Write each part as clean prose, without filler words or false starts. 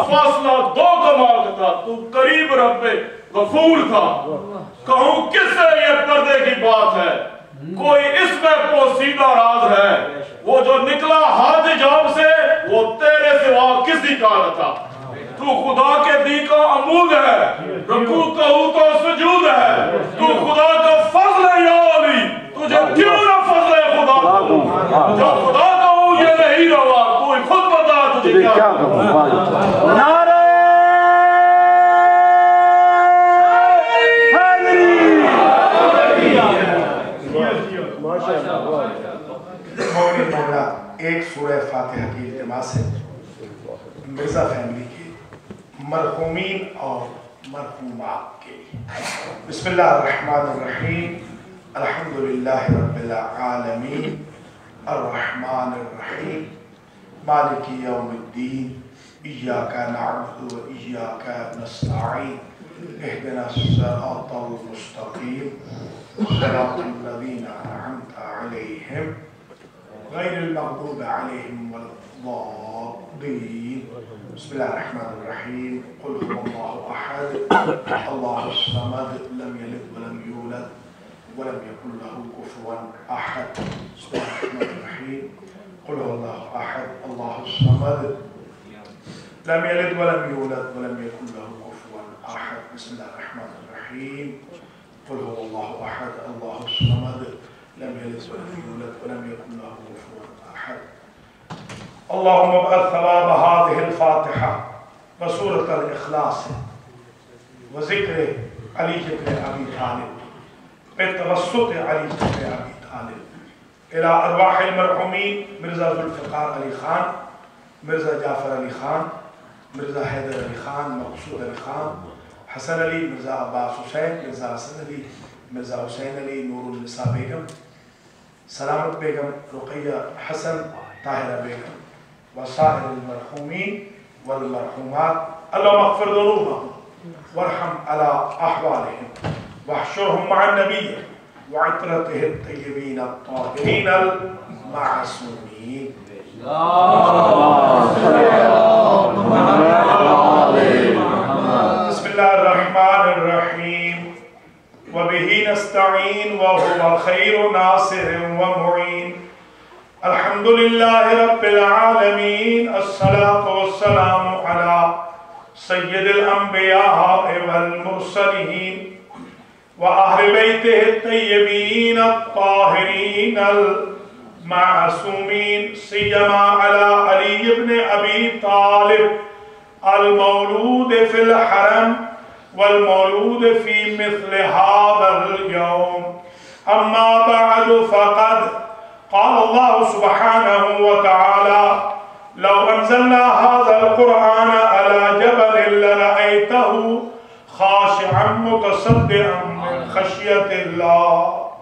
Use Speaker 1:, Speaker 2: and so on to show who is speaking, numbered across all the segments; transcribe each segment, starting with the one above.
Speaker 1: फासला 2 कमाल का था, तू करीब रब्बे गफूर था। कहूँ किससे ये पर्दे की बात है, कोई इसमें पोसीदा राज है, वो जो निकला हाथ जॉब से वो तेरे सिवा किसी का न था। तू खुदा के दी का अमूद है, रुकू कहूँ तो सुजूद है, तू खुदा का फजल है या अली, तुझे क्यों न फजल है खुदा को, जो खुदा कहूँ ये नहीं रवा, कोई खुद बता तुझे क्या कहूँ। नारे
Speaker 2: एक सूरह फातिहा की इल्तिमास है मिर्जा फैमिली के मरहूमीन और मरहूमात के लिए। बिस्मिल्लाहिर्रहमानिर्रहीम, अल्हम्दुलिल्लाहि रब्बिल आलमीन, अर्रहमानिर्रहीम, मालिकी यौमिद्दीन, इय्याका नअबुदु व इय्याका नस्तईन, इहदिनस सिरातल मुस्तकीम, सिरातल लज़ीना अनअमता अलैहिम गैरिल मग़दूबि अलैहिम वलद्दालीन। बिस्मिल्लाहिर्रहमानिर्रहीम, कुल हुवल्लाहु अहद, अल्लाहुस समद, लम यलिद वलम यूलद वलम यकुल लहू कुफुवन अहद। बिस्मिल्लाहिर्रहमानिर्रहीम, कुल हुवल्लाहु अहद, अल्लाहुस समद, लम यलिद वलम यूलद वलम यकुल लहू कुफुवन अहद। बिस्मिल्लाहिर्रहमानिर्रहीम, कुल हुवल्लाहु अहद, अल्लाहुस समद, लम यलिद वलम यूलद वलम यकुल लहू कुफुवन अहद। अल्लाहुम्मा बअथ थवाब हाज़िहिल फातिहा व सूरतल इखलास व ज़िक्र अली इब्न अबी तालिब बितवस्सुत अली इब्न अबी तालिब इला अरवाहिल मरहूमीन मिर्ज़ा ज़ुल्फ़िकार अली खान, मिर्ज़ा जाफ़र अली खान, मिर्ज़ा हैदर अली खान, मक़सूद अली खान, हसन अली, मिर्ज़ा अब्बास हुसैन, मिर्ज़ा हसन अली, मिर्ज़ा हुसैन अली, नूरुन निसा बेगम, सलामत बेगम, रुक़ैया हसन, ताहिरा बेगम, वसाइरिल मरहूमीन वल मरहूमात, अल्लाहुम्मा अग़फ़िर ज़ुनूबहम वरहम अला अहवालिहिम वहशुरहुम मअन नबिय्य व इत्रतिहित तय्यबीन अत्ताहिरीन अल मासूमीन। बिस्मिल्लाहिर्रहमानिर्रहीम, व बिही नस्तईन व हुवा खैरु नासिरिन व मुईन। अल्हम्दुलिल्लाहि रब्बिल आलमीन, अस्सलातु वस्सलामु अला सय्यिदिल अंबिया वल मुरसलीन व अहले बैतिहि तय्यबीन अत्ताहिरीन अल मासूमीन, सियमा अला अली इब्न अबी तालिब अल मौलूद फिल हरम वल मौलूद फी मिस्ल हाज़ल यौम। अम्मा बअद फ़क़द क़ाल अल्लाह सुब्हानहु व तआला लौ अंज़लना हाज़ल क़ुरआन अला जबलिन लरअयतहु ख़ाशिअन मुतसद्दिअन मिन ख़श्यतिल्लाह।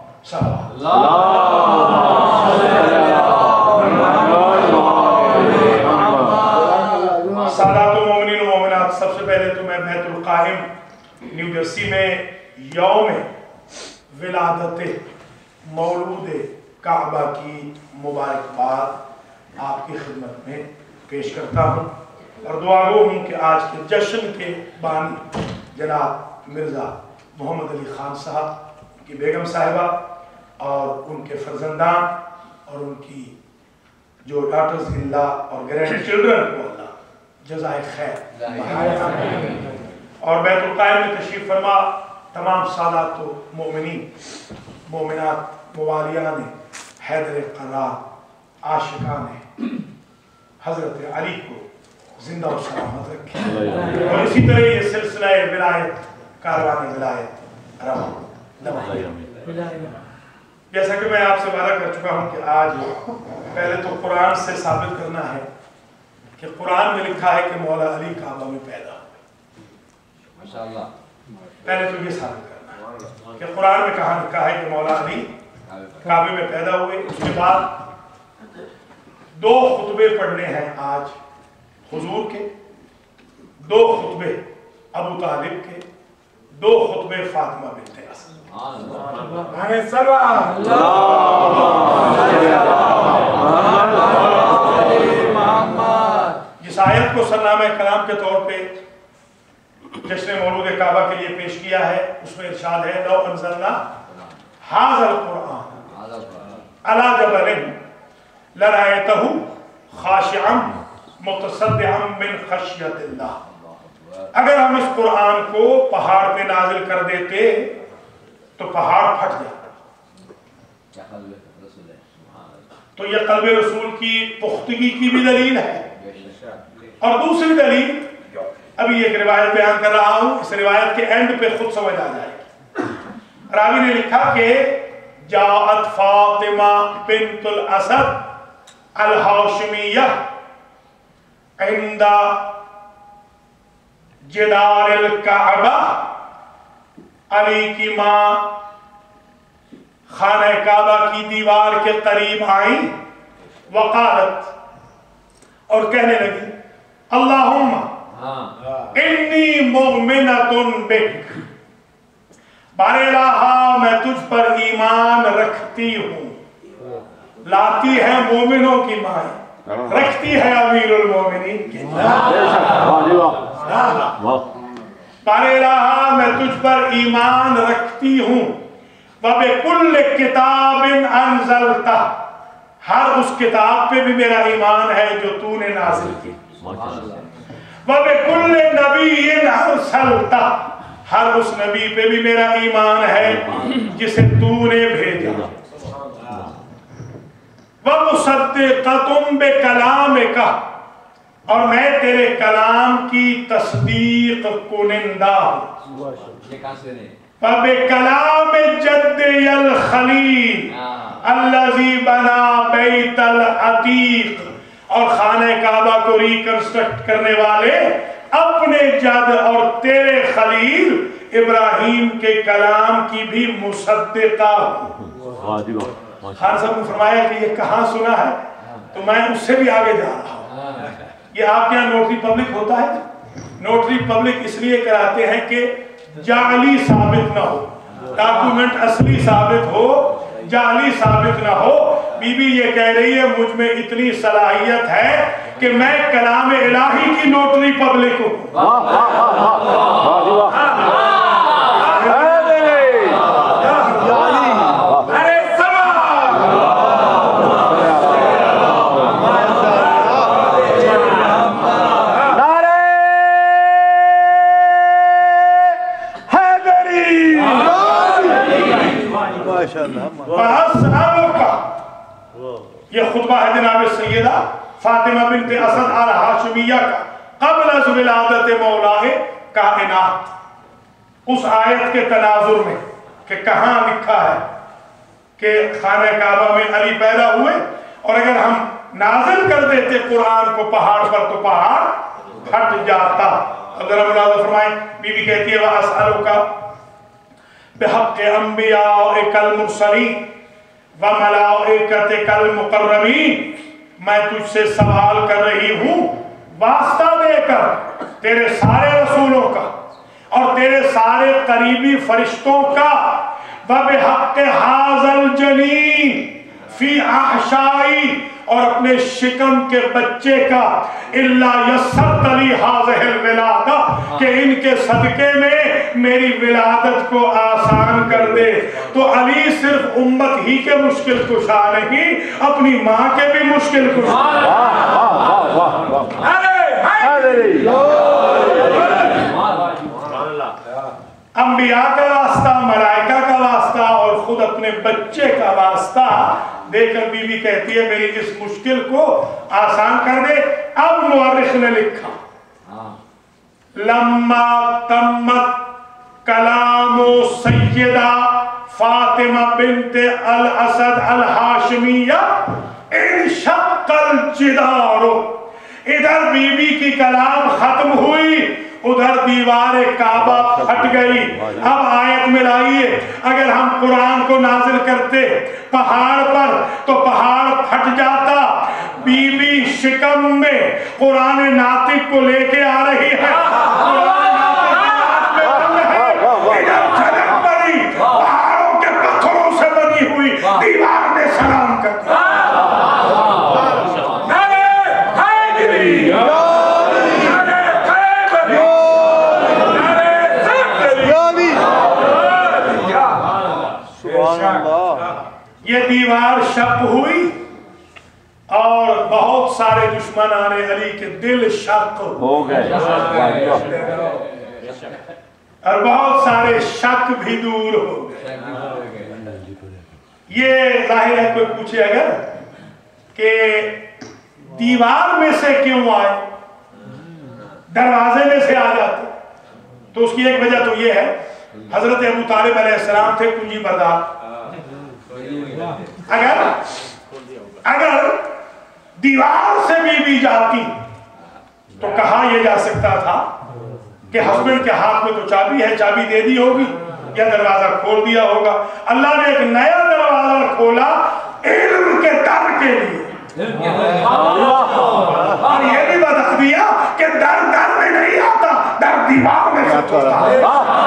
Speaker 2: सादातुल मोमिनीन व मोमिनात, सबसे पहले तो मैं बैतुल क़ाहिम न्यू जर्सी में यौम विलादत मौलूद काबा की मुबारकबाद आपकी खिदमत में पेश करता हूँ और दुआ गो हूँ कि आज के जश्न के बानी जनाब मिर्ज़ा मोहम्मद अली खान साहब की बेगम साहिबा और उनके फर्जंदान और उनकी जो डॉटर्स इन लॉ और ग्रैंड चिल्ड्रन को अल्लाह जज़ाए खैर और बैतुल क़ाहिम में तशरीफ़ फरमा तमाम सादात मोमिनीन मोमिनात मुवालियान हैदर क़र्रार आशिकान हज़रत अली को जिंदा और सलामत रखे और इसी तरह ये सिलसिला विलायत कारवान विलायत रहा। जैसा कि मैं आपसे वादा कर चुका हूँ कि आज पहले तो कुरान से साबित करना है कि कुरान में लिखा है कि मौला अली काबा में पैदा हुए। माशाअल्लाह, पहले तो ये साबित करना है कि कुरान में कहाँ लिखा है कि मौला अली काबे में पैदा हुए। उसके बाद 2 खुतबे पढ़ने हैं आज हुजूर के, 2 खुतबे अबू तालिब के, 2 खुतबे फातिमा बिन्ते असद। इस आयत को सरनामा कलाम के तौर पे जश्न मौलूद काबा के लिए पेश किया है। उसमें इरशाद है लौ अंज़लना हाज़ल कुरआन अला जबलिन लरअयतहु खाशिअन मुतसद्दिअन मिन खश्यतिल्लाह। अगर हम इस कुरान को पहाड़ पे नाजिल कर देते तो पहाड़ फट जाता। तो यह क़ल्ब रसूल की पुख्तगी की भी दलील है। और दूसरी दलील, अभी एक रिवायत बयान कर रहा हूं, इस रिवायत के एंड पे खुद समझ आ जाएगी। रावी ने लिखा कि जाअत फातिमा बिन्तुल असद अल हाशिमिया इंदा जिदारिल काबा, अली की मां खाने काबा की दीवार के करीब आई, वकालत, और कहने लगी अल्लाहुम्मा इन्नी मुमिनतुन बिक, बारे इलाहा मैं तुझ पर ईमान रखती हूँ। लाती है मोमिनों की माँ, रखती है अमीरुल मोमिनीन की। बारे इलाहा मैं तुझ पर ईमान रखती हूँ। वबिकुल्ल किताबिन अनज़लता, हर उस किताब पे भी मेरा ईमान है जो तूने नाज़िल की। वबिकुल्ल नबिय्यिन अरसलता, हर उस नबी पे भी मेरा ईमान है जिसे तूने भेजा। वमुसद्दिक़तुन बिकलामिका, और मैं तेरे कलाम की तस्दीक कुनिंदा हूँ। कलाम जद्दियल खलील अल्लज़ी बना बैतल अतीक, और खाने काबा को रिकंस्ट्रक्ट करने वाले अपने जद और तेरे खलील इब्राहिम के कलाम की भी मुसद्दिक़ा हूँ। खान साहब ने फरमाया कि ये कहाँ सुना है, तो मैं उससे भी आगे जा रहा हूँ। ये आपके यहाँ नोटरी पब्लिक होता है। नोटरी पब्लिक इसलिए कराते हैं कि जाली साबित ना हो, डॉक्यूमेंट असली साबित हो, जाली साबित ना हो। बीबी ये कह रही है मुझ में इतनी सलाहियत है कि मैं कलाम इलाही की नोटरी पब्लिक हूँ। ये खुतबा है जनाब सैयदा फातिमा बिन्त असद अल हाशिमिया का क़ब्ल विलादत मौलाए कायनात। उस आयत के तनाजुर में कि कहाँ लिखा है कि खाने काबा में अली पैदा हुए, और अगर हम नाज़िल कर देते कुरान को पहाड़ पर तो पहाड़ फट जाता। अगर हम मुलाज़ा फरमाएं, बीबी कहती है वह असअलुका बिहक़्क़ि अंबियाइकल मुरसलीन व मलाइकतिकल मुक़र्रबीन, मैं तुझसे सवाल कर रही हूँ वास्ता देकर तेरे सारे रसूलों का और तेरे सारे करीबी फरिश्तों का, व बिहक़्क़ि हाज़ल जनीन फी अहशाई, और अपने शिकम के बच्चे का, इल्ला यस्सरतली हाज़िहिल विलादा, कि इनके सदके में मेरी विलादत को आसान कर दे। तो अली सिर्फ उम्मत ही के मुश्किल कुशा नहीं, अपनी माँ के भी मुश्किल कुशा। अंबिया का वास्ता, मलाइका का वास्ता और खुद अपने बच्चे का वास्ता देकर बीवी कहती है मेरी इस मुश्किल को आसान कर दे। अब मुअर्रिख ने लिखा लम्मा तम्मत कलामो सैयदा फातिमा बिन्त अल असद अल हाशिमिया इंशक्कल जिदारो, इधर बीबी की कलाम खत्म हुई, उधर दीवार काबा फट गई। अब आयत में लाइए, अगर हम कुरान को नाजिल करते पहाड़ पर तो पहाड़ फट जाता। बीबी शिकम में कुरान नातिक को लेके आ रही है, पहाड़ों के पत्थरों से बनी हुई दीवार में सलाम कर یہ دیوار شق ہوئی اور بہت سارے دشمنان علی کے دل شق ہو گئے اور بہت سارے شک بھی دور ہو گئے. یہ ظاہر ہے کوئی پوچھے اگر کہ دیوار میں سے کیوں آئے, دروازے میں سے آ جاتے, تو اس کی ایک وجہ تو یہ ہے حضرت ابو طالب علیہ السلام تھے کنجی بردار. اگر دیوار سے بھی جاتی تو کہا یہ جا سکتا تھا کہ ہسبینڈ کے ہاتھ میں تو چابی ہے, چابی دے دی ہوگی یا دروازہ کھول دیا ہوگا. اللہ نے ایک نیا دروازہ کھولا علم کے در کے لیے, اور یہ بھی بتا دیا کہ در میں نہیں آتا, در دیوار میں سے ہوتا ہے.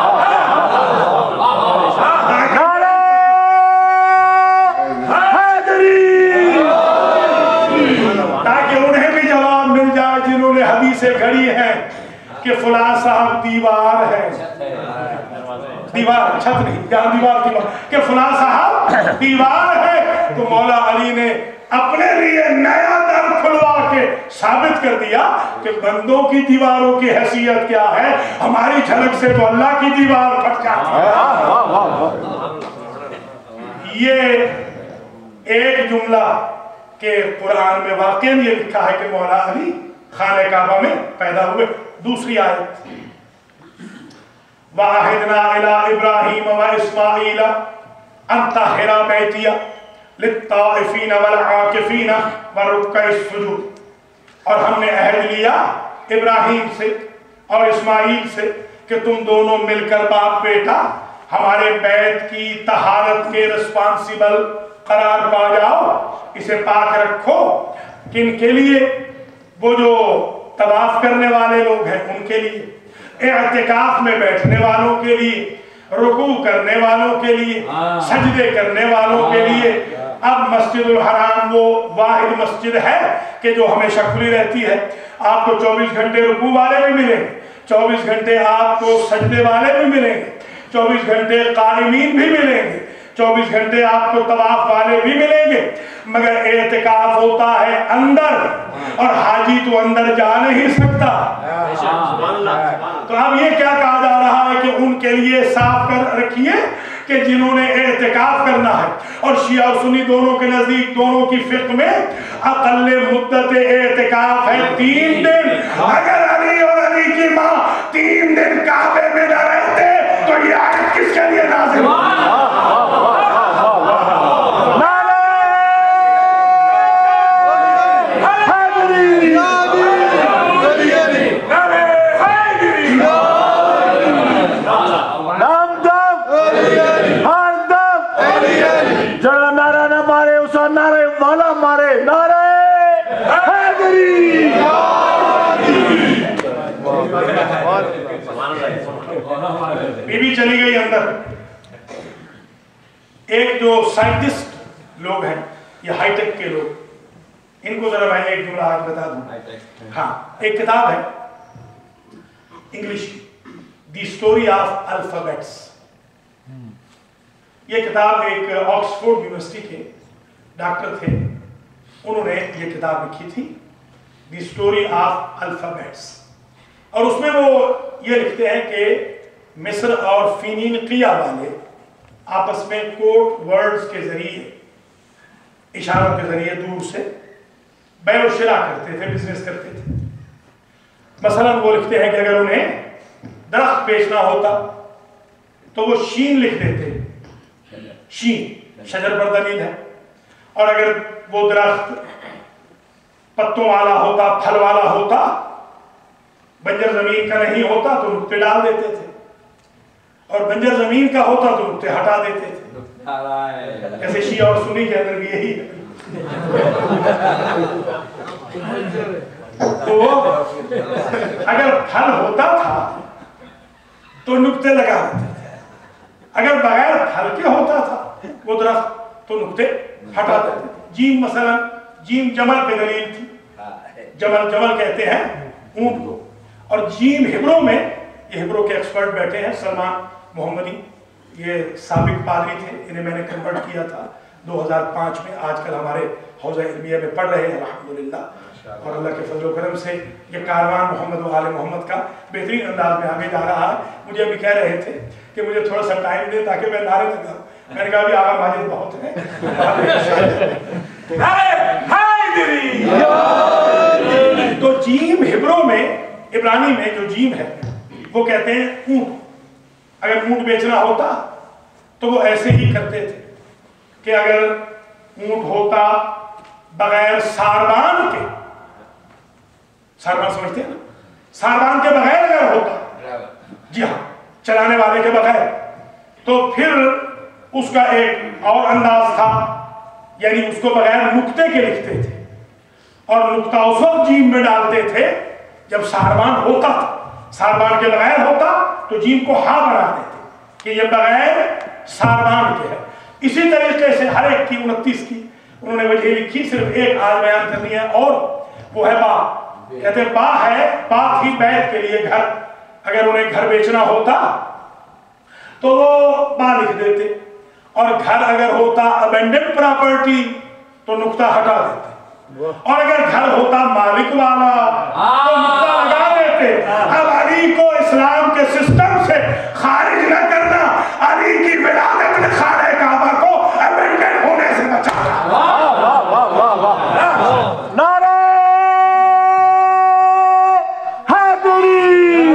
Speaker 2: تاکہ انہیں بھی جواب مل جائے جنہوں نے حدیثیں گھڑی ہیں کہ فلاں صاحب دیوار ہے, دیوار چھت نہیں, جہاں دیوار کہ فلاں صاحب دیوار ہے. تو مولا علی نے اپنے لیے نیا در کھلوا کے ثابت کر دیا کہ بندوں کی دیواروں کی حیثیت کیا ہے, ہماری جھلک سے تو اللہ کی دیوار پھٹ جاتی ہے. یہ ایک جملہ کہ قرآن میں واقعی یہ لکھا ہے کہ مولا علی خانہ کعبہ میں پیدا ہوئے. دوسری آیت وَعَهِدْنَا إِلَىٰ إِبْرَاهِيمَ وَإِسْمَاعِيلَ أَن طَهِّرَ بَيْتِيَ لِلطَّائِفِينَ وَالْعَاكِفِينَ وَرُكَّعِ السُّجُودِ. اور ہم نے عہد لیا ابراہیم سے اور اسماعیل سے کہ تم دونوں مل کر باپ بیٹا ہمارے بیت کی طہارت کے رسپانسیبل قرار پا جاؤ, اسے پاک رکھو. کن کے لیے؟ وہ جو طواف کرنے والے لوگ ہیں ان کے لیے, اعتکاف میں بیٹھنے والوں کے لیے, رکوع کرنے والوں کے لیے, سجدے کرنے والوں کے لیے. اب مسجد الحرام وہ واحد مسجد ہے کہ جو ہمیشہ کھلی رہتی ہے. آپ کو 24 گھنٹے رکوع والے بھی ملیں گے, 24 گھنٹے آپ کو سجدے والے بھی ملیں گے, 24 گھنٹے قائمین بھی ملیں گے, 24 گھنٹے آپ کو طواف والے بھی ملیں گے. مگر اعتکاف ہوتا ہے اندر, اور حاجی تو اندر جا نہیں سکتا. تو اب یہ کیا کہا جا رہا ہے کہ ان کے لیے صاف کر رکھیے کہ جنہوں نے اعتکاف کرنا ہے. اور شیعہ و سنی دونوں کے نزدیک دونوں کی فقہ میں اقل مدت اعتکاف ہے 3 دن. اگر علی اور علی کی ماں 3 دن کعبے میں نہ رہتے تو یہ آیت کس کے لیے نازل ہوئی؟ بی بی چلی گئی اندر. ایک جو سائنٹسٹ لوگ ہیں, یہ ہائی ٹیک کے لوگ, ان کو ذرا میں ایک جملہ آج بتا دوں. ہاں, ایک کتاب ہے انگلش کی, دی اسٹوری آف الفابیٹس. یہ کتاب ایک آکسفورڈ یونیورسٹی کے ڈاکٹر تھے, انہوں نے یہ کتاب لکھی تھی, دی اسٹوری آف الفابیٹس. اور اس میں وہ یہ لکھتے ہیں کہ مصر اور فینیقیہ والے آپس میں کوڈ ورڈز کے ذریعے, اشاروں کے ذریعے دور سے بیع و شراء کرتے تھے, بزنس کرتے تھے. مثلا وہ لکھتے ہیں کہ اگر انہیں درخت بیچنا ہوتا تو وہ شین لکھ دیتے, شین شجر پر دلیل ہے. اور اگر وہ درخت پتوں والا ہوتا, پھل والا ہوتا, بنجر زمین کا نہیں ہوتا تو نقطے ڈال دیتے تھے, اور بنجر زمین کا ہوتا تو نقطے ہٹا دیتے تھے. ایسے شیعہ اور سنی کے اندر بھی یہی ہے. تو اگر پھل ہوتا تھا تو نقطے لگا دیتے تھے, اگر بغیر پھل کے ہوتا تھا وہ درخت تو نقطے ہٹا دیتے تھے. جیم مثلا, جیم جمل پہ دلیل تھی. جمل کہتے ہیں اونٹ کو. اور جیم ہبرو میں, یہ ہبرو کے ایکسپرٹ بیٹھے ہیں, سلمان محمدی, یہ سابق پادری تھے, انہیں میں نے کنورٹ کیا تھا 2005 میں آج کل ہمارے حوزہ علمیہ میں پڑھ رہے ہیں الحمدللہ، اور اللہ کے فضل و کرم سے یہ کاروان محمد و آل محمد کا بہترین انداز میں آگے جا رہا ہے۔ مجھے ابھی کہہ رہے تھے کہ مجھے تھوڑا سا ٹائم دے تاکہ میں نعرے لگاؤں، میں نے کہا ابھی آقا ماجد بہت ہیں۔ تو جیم ہبرو میں، عبرانی میں جو جیم ہے وہ کہتے ہیں اونٹ۔ اگر اونٹ بیچنا ہوتا تو وہ ایسے ہی کرتے تھے کہ اگر اونٹ ہوتا بغیر ساربان کے، ساربان سمجھتے ہیں نا، ساربان کے بغیر اگر ہوتا، جی ہاں چلانے والے کے بغیر، تو پھر اس کا ایک اور انداز تھا، یعنی اس کو بغیر نقطے کے لکھتے تھے، اور نقطہ اس وقت جیم میں ڈالتے تھے جب ساربان ہوتا تھا۔ ساربان کے بغیر ہوتا تو جیم کو ہا بناتے تھے کہ یہ بغیر ساربان کے ہے۔ اسی طریقے سے ہر ایک کی 29 کی انہوں نے وجہ لکھی، صرف ایک آج بیان کرنی ہے، اور وہ ہے با۔ کہتے ہیں با ہے، با تھی بیت کے لیے گھر، اگر انہیں گھر بیچنا ہوتا تو وہ با لکھ دیتے، اور گھر اگر ہوتا ابینڈنڈ پراپرٹی تو نقطہ ہٹا دیتے، اور اگر گھر ہوتا مالک والا تو نقطہ لگا دیتے۔ اب علی کو اسلام کے سسٹم سے خارج نہ کرنا، علی کی ولادت نے خانہ کعبہ کو ابینڈنڈ ہونے سے بچانا۔
Speaker 3: نعرہ حیدری!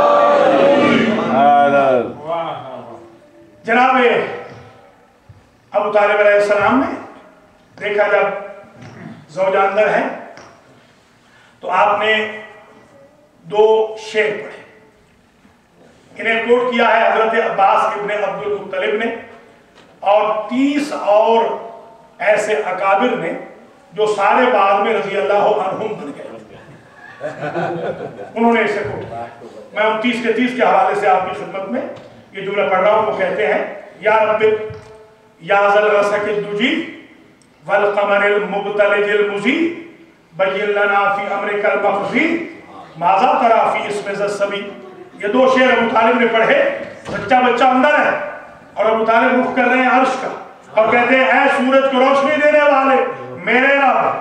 Speaker 2: جناب ابو طالب علیہ السلام نے دیکھا جب زوجہ اندر ہیں تو آپ نے 2 شعر پڑھے، انہیں کوٹ کیا ہے حضرت عباس ابن عبد المطلب نے، اور 30 اور ایسے اکابر نے جو سارے بعد میں رضی اللہ عنہم بن گئے، انہوں نے اسے کوٹ کیا۔ میں 29 کے 30 کے حوالے سے آپ کی خدمت میں یہ جملہ پڑھ رہا ہوں۔ وہ کہتے ہیں یا رب یا ذل غسق الدجی والقمر المبتلج المزی بین لنا فی امرک المخفی ماذا ترا فی اسم ذی السبی۔ یہ 2 شعر ابو طالب نے پڑھے، بچہ اندر ہے اور ابو طالب رخ کر رہے ہیں عرش کا، اور کہتے ہیں اے سورج کو روشنی دینے والے میرے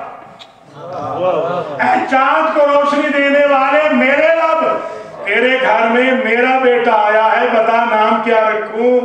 Speaker 2: رب، اے چاند کو روشنی دینے والے میرے رب، تیرے گھر میں میرا بیٹا آیا ہے، بتا نام کیا رکھوں؟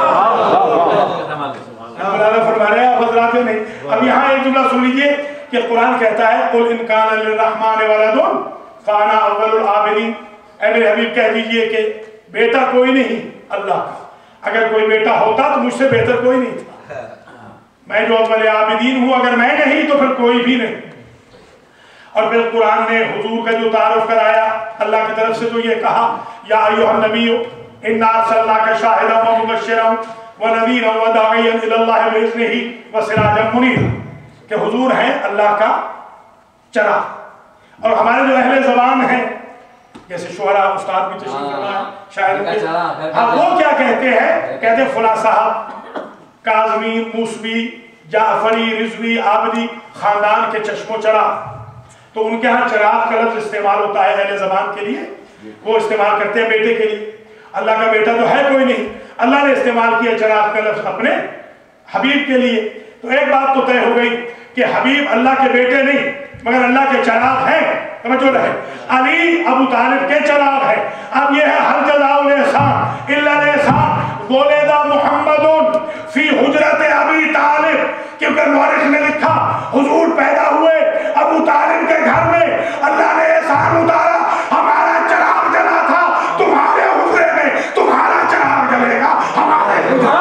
Speaker 2: مولانا فرما رہے ہیں، آپ حضرات نہیں۔ اب یہاں ایک جملہ سن لیجئے کہ قرآن کہتا ہے قُلْ إِنْ كَانَ لِلرَّحْمَنِ وَلَدٌ فَأَنَا أَوَّلُ الْعَابِدِينَ، اے میرے حبیب کہہ دیجئے کہ بیٹا کوئی نہیں اللہ کا، اگر کوئی بیٹا ہوتا تو مجھ سے بہتر کوئی نہیں تھا، میں جو اول عابدین ہوں، اگر میں نہیں تو پھر کوئی بھی نہیں۔ اور پھر قرآن نے حضور کا جو تعارف کرایا اللہ کی طرف سے، تو یہ کہا یا ایھا النبی انا ارسلناک شاہدا ومبشرا ونذیرا وداعیا الی اللہ باذنہ وسراجا منیرا، کہ حضور ہیں اللہ کا چراغ۔ اور ہمارے جو اہل زبان ہیں جیسے شعراء استاد بھی تشریف فرما ہے شاعر، وہ کیا کہتے ہیں؟ کہتے ہیں فلاں صاحب کاظمی، موسوی، جعفری، رضوی، عابدی خاندان کے چشم و چراغ، تو ان کے ہاں چراغ کا لفظ استعمال ہوتا ہے اہل زبان کے لیے، وہ استعمال کرتے ہیں بیٹے کے لیے۔ اللہ کا بیٹا تو ہے کوئی نہیں، اللہ نے استعمال کیا چراغ کا لفظ اپنے حبیب کے لیے۔ تو ایک بات تو طے ہو گئی کہ حبیب اللہ کے بیٹے نہیں مگر اللہ کے چراغ ہیں، سمجھو رہے، علی ابو طالب کے چراغ ہے۔ اب یہ ہے حل جزاء الاحسان الا الاحسان ولد محمد فی حجرت ابی طالب، کیونکہ مورخ نے لکھا حضور پیدا ہوئے ابو طالب کے گھر میں، اللہ نے احسان اتارا، ہمارا چراغ جلا تھا، تمہارے حجرے میں تمہارا چراغ جلے گا، ہمارے حجرے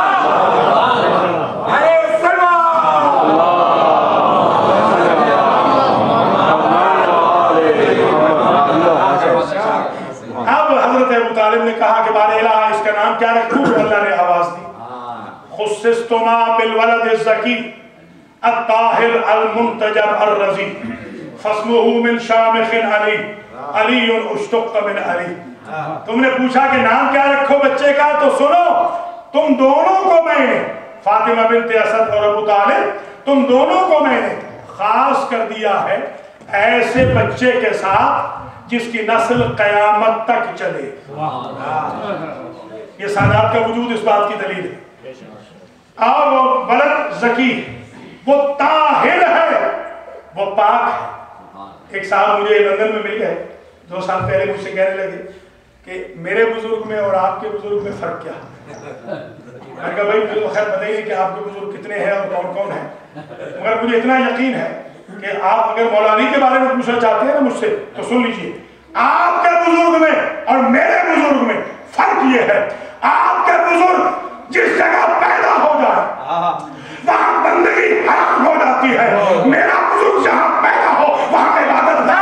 Speaker 2: ابو طالب نے کہا کہ بار الہ اس کا نام کیا رکھوں؟ اللہ نے آواز دی خصصتما بالولد الزکی الطاہر المنتجب الرضی فاسمہ من شامخ علی علی اشتق من علی۔ تم نے پوچھا کہ نام کیا رکھو بچے کا، تو سنو تم دونوں کو میں نے، فاطمہ بنت اسد اور ابو طالب، تم دونوں کو میں نے خاص کر دیا ہے ایسے بچے کے ساتھ جس کی نسل قیامت تک چلے۔ یہ سادات کا وجود اس بات کی دلیل ہے۔ اور وہ ولد زکی ہے، وہ طاہر ہے، وہ پاک ہے۔ ایک صاحب مجھے لندن میں مل گئے 2 سال پہلے، مجھ سے کہنے لگے کہ میرے بزرگ میں اور آپ کے بزرگ میں فرق کیا؟ میں نے کہا بھائی مجھے تو خیر بتائیے کہ آپ کے بزرگ کتنے ہیں اور کون کون ہیں، مگر مجھے اتنا یقین ہے کہ آپ اگر مولا علی کے بارے میں پوچھنا چاہتے ہیں نا مجھ سے تو سن لیجیے، آپ کے بزرگ میں اور میرے بزرگ میں فرق یہ ہے، آپ کے بزرگ جس جگہ پیدا ہو جائے وہاں بندگی حرام ہو جاتی ہے، میرا بزرگ جہاں پیدا ہو وہاں عبادت ہے۔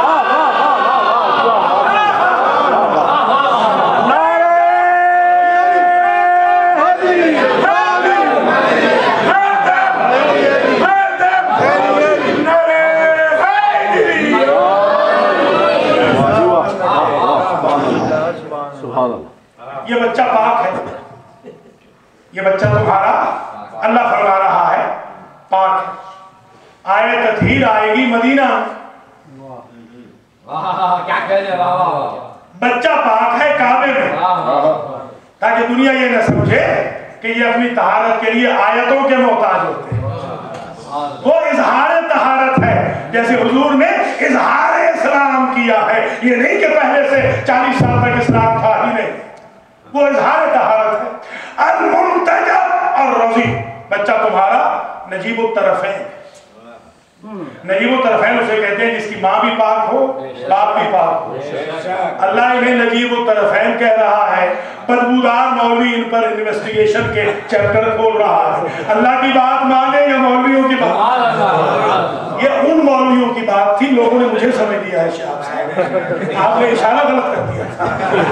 Speaker 2: یہ بچہ پاک ہے، یہ بچہ تمہارا اللہ فرما رہا ہے پاک ہے۔ آئے تطہیر آئے گی مدینہ، بچہ پاک ہے کعبے میں، تاکہ دنیا یہ نہ سمجھے کہ یہ اپنی طہارت کے لیے آیتوں کے محتاج ہوتے ہیں۔ وہ اظہار طہارت ہے، جیسے حضور نے اظہار اسلام کیا ہے، یہ نہیں کہ پہلے سے 40 سال تک اسلام تھا ہی نہیں، وہ اظہار طہارت ہے۔ المنتجب اور رضی، بچہ تمہارا نجیب الطرفین، نجیب الطرفین اسے کہتے ہیں جس کی ماں بھی پاک ہو باپ بھی پاک ہو۔ اللہ انہیں نجیب الطرفین کہہ رہا ہے، بدبودار مولوی ان پر انویسٹیگیشن کے چیپٹر کھول رہا ہے۔ اللہ کی بات مانے یا مولویوں کی بات؟ یہ ان مولویوں کی بات تھی، لوگوں نے مجھے سمجھ لیا ہے شاہب صاحب، آپ نے اشارہ غلط کر دیا تھا۔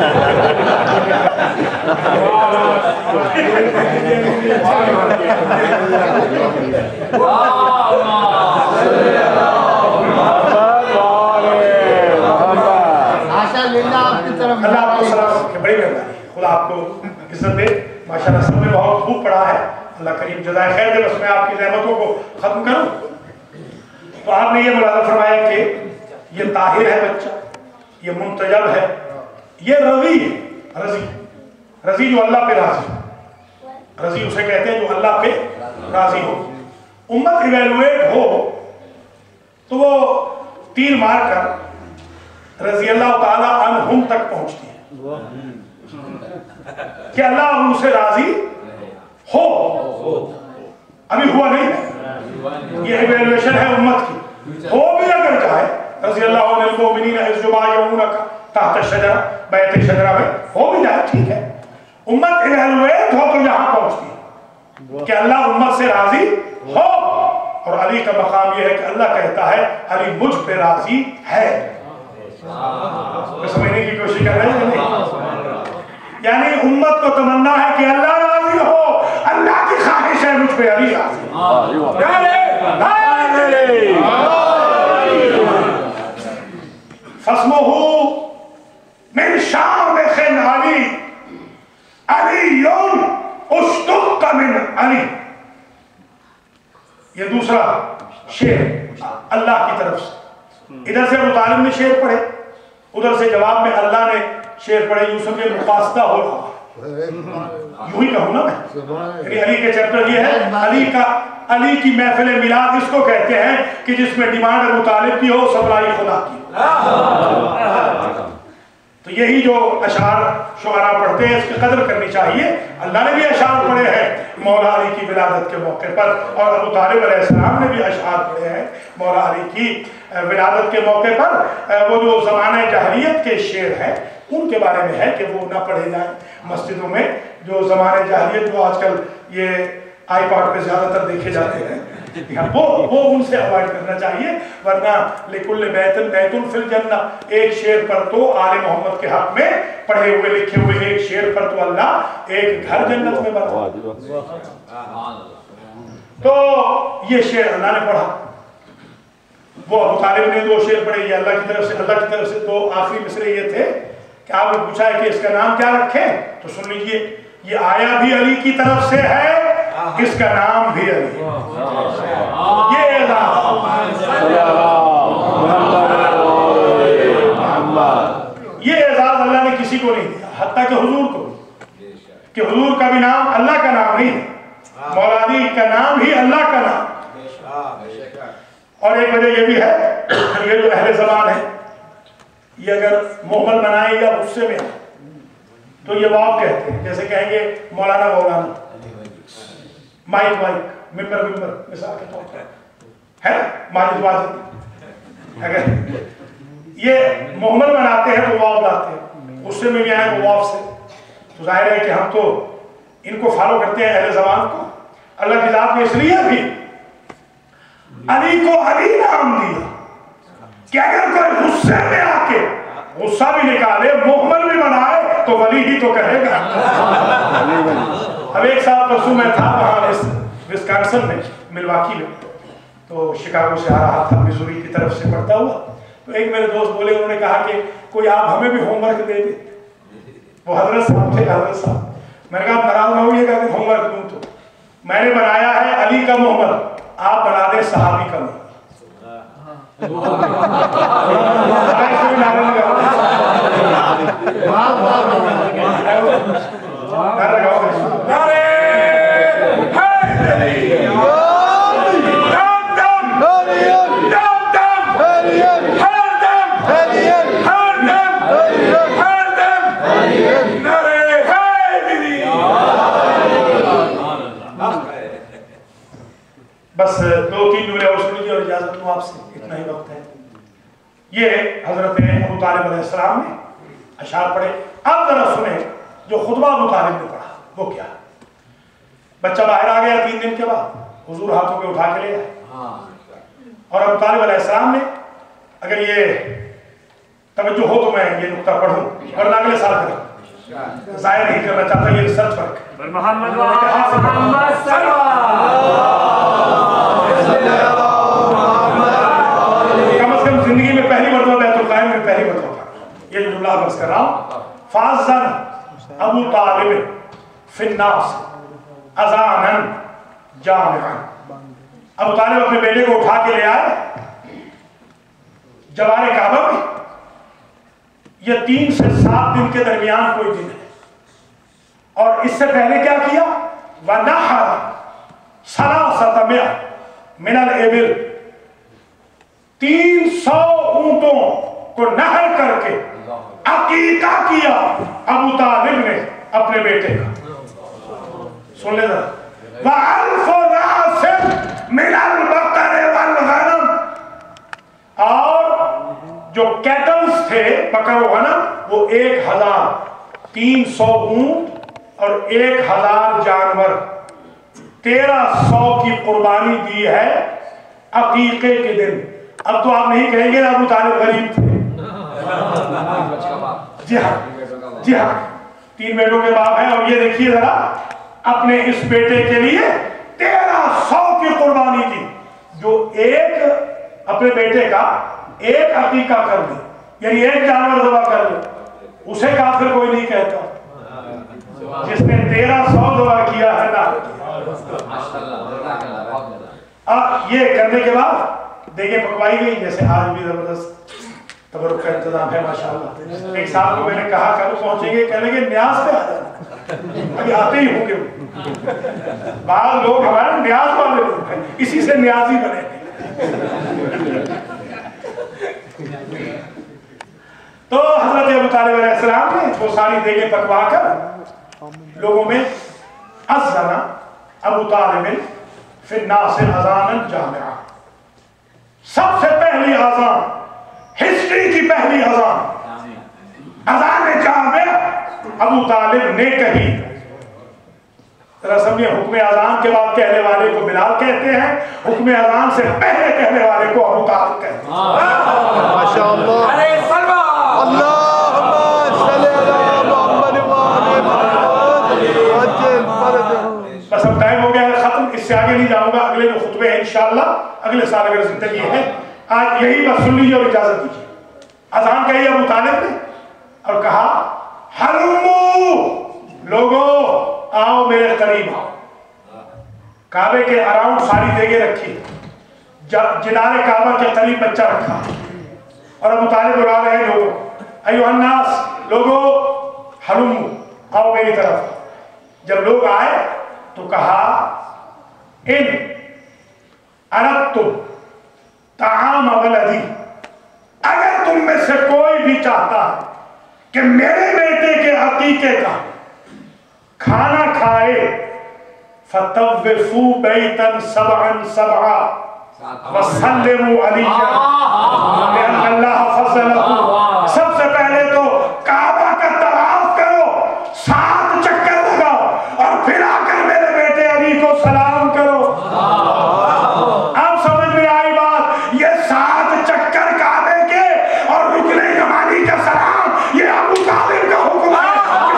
Speaker 2: اللہ آپ کو سلام رکھے، بڑی مہربانی، خدا آپ کو عزت دے۔ ماشاءاللہ سب نے بہت خوب پڑھا ہے، اللہ کریم جزائے خیر دے۔ بس میں آپ کی زحمتوں کو ختم کروں تو آپ نے یہ ملاحظہ فرمایا کہ یہ طاہر ہے بچہ، یہ منتجب ہے، یہ رضی ہے، رضی جو اللہ پہ راضی، رضی اسے کہتے ہیں جو اللہ پہ راضی ہو۔ امت ایویلویٹ ہو تو وہ تیر مار کر رضی اللہ تعالیٰ عنہم تک پہنچتی ہے کہ اللہ ان سے راضی ہو، ابھی ہوا نہیں ہے، یہ ایویلویشن ہے امت کی، ہو بھی اگر چاہے رضی اللہ عنہ المؤمنین اذ یبایعونک تحت الشجرہ، بیعت شجرہ میں ہو بھی جائے ٹھیک ہے، امت ایویلویٹ ہو تو یہاں پہنچتی ہے کہ اللہ امت سے راضی ہو۔ اور علی کا مقام یہ ہے کہ اللہ کہتا ہے علی مجھ پہ راضی ہے، سمجھنے کی کوشش کر رہے ہیں، یعنی امت کو تمنا ہے کہ اللہ راضی ہو، اللہ کی خواہش ہے مجھ پہ علی راضی۔ فاسمہ من شامخ علی علی اشتق من علی، یہ دوسرا شعر اللہ کی طرف سے، ادھر سے ابو طالب نے شعر پڑھے، ادھر سے جواب میں اللہ نے شعر پڑھے، یوں سمجھے مقاصدہ ہو رہا، یوں ہی کہوں نا میں، یعنی علی کے چیپٹر یہ ہے، علی کی محفل میلاد اس کو کہتے ہیں کہ جس میں ڈیمانڈ ابو طالب کی ہو، سپلائی خدا کی۔ تو یہی جو اشعار شعراء پڑھتے ہیں اس کی قدر کرنی چاہیے۔ اللہ نے بھی اشعار پڑھے ہیں مولا علی کی ولادت کے موقع پر، اور ابو طالب علیہ السلام نے بھی اشعار پڑھے ہیں مولا علی کی ولادت کے موقع پر۔ وہ جو زمانہ جاہلیت کے شعر ہیں ان کے بارے میں ہے کہ وہ نہ پڑھے جائیں مسجدوں میں، جو زمانہ جاہلیت جو آج کل یہ آئی پاڈ پہ زیادہ تر دیکھے جاتے ہیں، وہ ان سے اوائڈ کرنا چاہیے، ورنہ لکل بیت بیت فی الجنہ، ایک شعر پر تو آل محمد کے حق میں پڑھے ہوئے لکھے ہوئے ایک شعر پر تو اللہ ایک گھر جنت میں بنا۔ تو یہ شعر اللہ نے پڑھا، وہ ابو طالب نے 2 شعر پڑھے، یہ اللہ کی طرف سے 2 آخری مصرے یہ تھے کہ آپ نے پوچھا ہے کہ اس کا نام کیا رکھیں، تو سن لیجئے، یہ آیا بھی علی کی طرف سے ہے، اس کا نام بھی علی، یہ اعزاز اللہ نے کسی کو نہیں دیا، حتیٰ کہ حضور کو، کہ حضور کا بھی نام اللہ کا نام نہیں ہے، मौला अली का नाम ही अल्लाह का नाम। और एक वजह ये भी है, ये जो अहले ज़बान है ये अगर मोहम्मद बनाए या गुस्से में आए तो ये वाव कहते हैं। जैसे कहेंगे मौलाना मौलाना, माइक माइक, मिंबर मिंबर, मिसाल के तौर पर है ना, माजिद वाजिद। अगर ये मोहम्मद बनाते हैं तो वाव लाते हैं, गुस्से में भी आए वो वाव से। तो जाहिर है कि हम तो इनको फॉलो करते हैं अहले ज़बान को। अल्लाह की ज़ात ने इसलिए भी अली को अली नाम दिया कि अगर कोई गुस्से में आके गुस्सा भी निकाले, मोहम्मद भी बनाए तो वली ही तो कहेगा। अब एक साल परसों में था वहां विस्कॉन्सिन में, मिलवाकी में, तो शिकागो से आ रहा था मिजूरी की तरफ से पढ़ता हुआ। तो एक मेरे दोस्त बोले, उन्होंने कहा कि कोई आप हमें भी होमवर्क दे दे। वो हजरत साहब थे, हजरत साहब। मैंने कहा नाराज ना होइएगा कि होमवर्क दूं, तो मैंने बनाया है अली का मोहम्मद, आप बना दे सहाबी का मोहम्मद। बस 2-3 जुमले और सुन लीजिए और इजाजत दूं आपसे, इतना ही वक्त है। ये हजरत अबू तालिब अलैहिस्सलाम ने अशार पढ़े। अब जरा सुने जो खुतबा अबू तालिब ने पढ़ा वो क्या। बच्चा बाहर आ गया 3 दिन के बाद, हुजूर हाथों पे उठा के ले आए और अबू तालिब अलैहिस्सलाम ने, अगर ये तवज्जो हो तो मैं ये नुक्ता पढ़ूं वरना अगले साल करूं, जाहिर नहीं करना चाहता, ये रिसर्च वर्क है। कम से कम जिंदगी में पहली मरतबा बैतुल क़ायम में पहली मरतबा ये जो जुमला बस कर रहा हूं, फाज़न अबू तालिब फिन्नास अज़ानन जामिअन। अबू तालिब अपने बेटे को उठा के ले आए जवारे काबा में। ये 3 से 7 दिन के दरमियान कोई दिन है। और इससे पहले क्या किया, वनहर सलासत मिअ मिनल इबिल, 300 ऊंटों को नहर करके अकीका किया अबू तालिब ने अपने बेटे का। सुन ले जरा, वअल्फु नासिर मिनल बकर वल गनम, और जो कैटल्स थे बकर गनम वो 1300 ऊंट और 1000 जानवर, 1300 की कुर्बानी दी है अकीके के दिन। अब तो आप नहीं कहेंगे अबू तालिब गरीब थे। जी हाँ, जी हाँ, 3 बेटों के बाप हैं। और ये देखिए जरा, अपने इस बेटे के लिए 1300 की कुर्बानी दी, जो एक अपने बेटे का एक अकीका कर दे, यानी एक जानवर ज़बह कर दे, उसे काफिर कोई नहीं कहता। जिसने 1300 ज़बह किया है ना। अब ये करने के बाद देखें पकवाई गई, जैसे आज भी जबरदस्त तबरुक का इंतजाम है माशाअल्लाह। एक साहब को मैंने कहा कल पहुंचेंगे, कहने के न्याज पे आ जाना, अभी आते ही होंगे। बाद लोग हमारे न्याज वाले लोग हैं, इसी से न्याजी बने। तो हजरत अबू तालिब अलैहिस्सलाम ने वो सारी देखें पकवा कर लोगों में अज़्ज़ना अबू तालिब फिन्नास अज़ानन जामिआ, सबसे पहली अज़ान, हिस्ट्री की पहली अज़ान, अज़ान जामिआ अबू तालिब ने कही। जरा समझिए, हुक्म अज़ान के बाद कहने वाले को बिलाल कहते हैं, हुक्म अज़ान से पहले कहने वाले को अबू तालिब कहते हैं। माशाअल्लाह, बस अब टाइम हो गया है खत्म, इससे आगे नहीं जाऊंगा। अगले जो खुतबे हैं इंशाअल्लाह अगले साल अगर जिंदगी है, आज यही बस सुन लीजिए और इजाजत दीजिए। अज़ान कही अबू तालिब ने और कहा, हलुम्मू, लोगो आओ मेरे करीब आओ। काबे के अराउंड सारी देगे रखी, जिनारे काबा के करीब बच्चा रखा और अबू तालिब बुला रहे हैं लोगों, अय्युहन्नास, लोगो हलुम्मू, आओ मेरी तरफ। जब लोग आए तो कहा ان اردتم طعام ولدی، اگر تم میں سے کوئی بھی چاہتا ہے کہ میرے بیٹے کے عقیقے کا کھانا کھائے، فَطَوِّفُوا بَيْتًا سَبْعًا سَبْعًا وَسَلِّمُوا عَلِيًّا لِأَنَّ اللَّهَ فَضَّلَهُ۔ سب سے پہلے تو کعبہ کا طواف کرو، 7 چکر لگاؤ، اور پھر آ کر میرے بیٹے علی کو سلام کرو۔ اب سمجھ میں آئی بات؟ یہ 7 چکر کعبے کے اور رکن یمانی کا سلام، یہ ابو طالب کا حکم ہے۔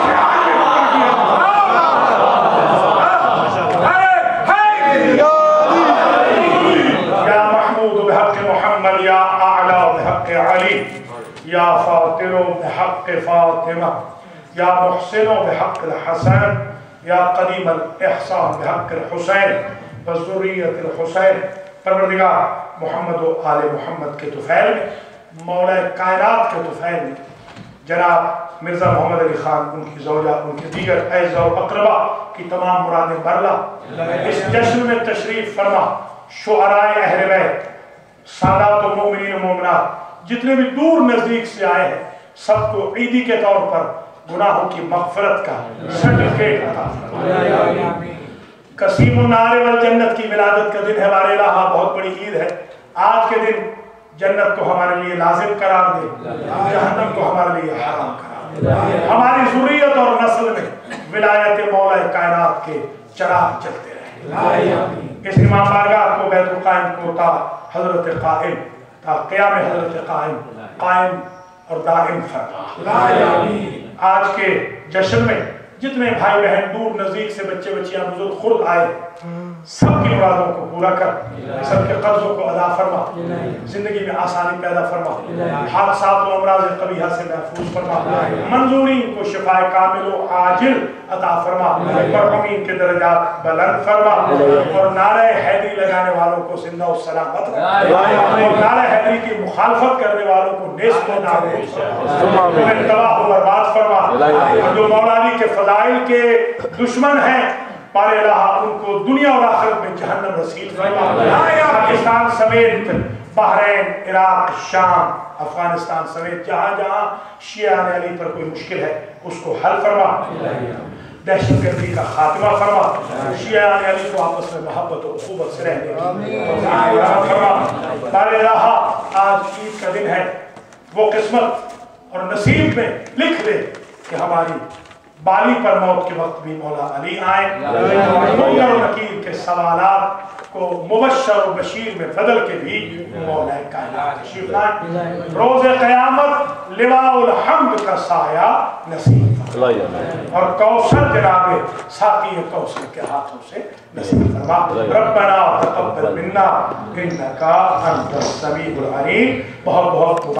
Speaker 2: یا محمود بحق محمد، یا اعلی بحق علی، یا فاطر بحق فاطمہ، یا محسن بحق الحسن، یا قدیم الاحسان بحق الحسین وذریت الحسین۔ پروردگار محمد و آل محمد کے طفیل میں، مولا کائنات کے طفیل میں، جناب مرزا محمد علی خان، ان کی زوجہ، ان کے دیگر اعزاء و اقربا کی تمام مرادیں برلا۔ اس جشن میں تشریف فرما شعراء اہل بیت، سادات و مومنین و مومنات، جتنے بھی دور نزدیک سے آئے ہیں، سب کو عیدی کے طور پر گناہوں کی مغفرت کا سرٹیفکیٹ عطا فرما۔ قسیم النار والجنت کی ولادت کا دن ہے ہمارے الہ، بہت بڑی عید ہے۔ آج کے دن جنت کو ہمارے لیے لازم قرار دے، جہنم کو ہمارے لیے حرام قرار دے، ہماری ذریت اور نسل میں ولایت مولا کائنات کے چراغ جلتے رہے۔ اس امام بارگاہ کو بیت القائم کو تا حضرت قائم، تا قیام حضرت قائم، قائم اور دائم فرما۔ آج کے جشن میں جتنے بھائی بہن دور نزدیک سے، بچے بچیاں بزرگ خود آئے، سب کی مرادوں کو پورا کر، سب کے قرضوں کو ادا فرما، زندگی میں آسانی پیدا فرما، حادثات و امراض قبیحہ سے محفوظ فرما، منظورین کو شفاء کامل و عاجل عطا فرما، مرحومین کے درجات بلند فرما، اور نعرہ حیدری لگانے والوں کو زندہ و سلامت رکھ، اور نعرہ حیدری کی مخالفت کرنے والوں کو نیست و نابود فرما، انہیں تباہ و برباد فرما، اور جو مولا علی کے فضائل کے دشمن ہیں پارے الہ، ان کو دنیا اور آخرت میں جہنم رسید فرما۔ پاکستان سمیت بحرین، عراق، شام، افغانستان سمیت جہاں جہاں شیعہ علی پر کوئی مشکل ہے اس کو حل فرما، دہشت گردی کا خاتمہ فرما، شیعہ علی کو آپس میں محبت و اخوت سے رہنے کی فرما۔ پارے الہ، آج عید کا دن ہے، وہ قسمت اور نصیب میں لکھ دے کہ ہماری بالی پر موت کے وقت بھی مولا علی آئیں، منکر و نکیر کے سوالات کو مبشر و بشیر میں بدل کے بھی مولا کائنات تشریف لائیں، روز قیامت لواء الحمد کا سایہ نصیب فرما، اور کوثر جناب ساقی کوثر کے ہاتھوں سے نصیب فرما۔ ربنا تقبل منا انکا انت السمیع العلیم۔ بہت بہت